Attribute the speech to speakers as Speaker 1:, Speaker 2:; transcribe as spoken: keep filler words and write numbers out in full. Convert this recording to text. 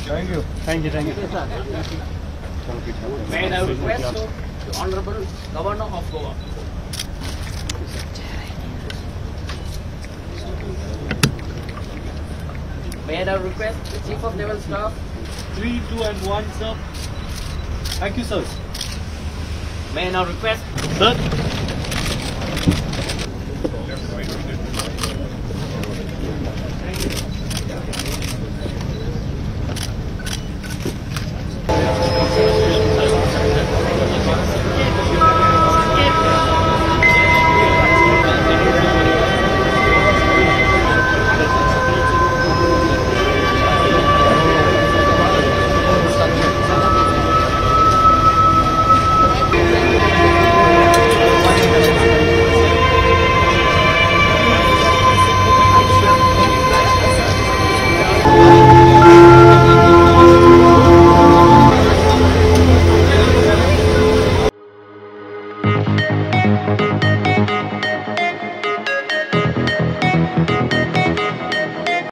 Speaker 1: Thank you.
Speaker 2: Thank you, thank you.
Speaker 3: May I request the Honorable Governor of Goa. May I request the Chief of Naval Staff.
Speaker 2: Three, two, and one, sir. Thank you, sir.
Speaker 3: May I now request
Speaker 2: Sir.